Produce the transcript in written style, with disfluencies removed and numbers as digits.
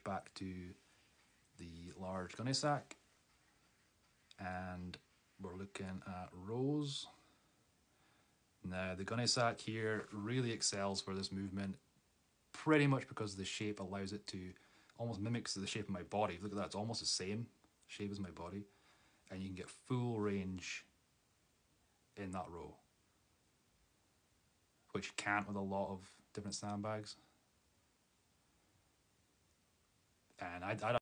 back to the large gunny sack, and we're looking at rows. Now the gunny sack here really excels for this movement, pretty much because the shape allows it to almost mimics the shape of my body. Look at that, it's almost the same shape as my body, and you can get full range in that row, which you can't with a lot of different sandbags. And I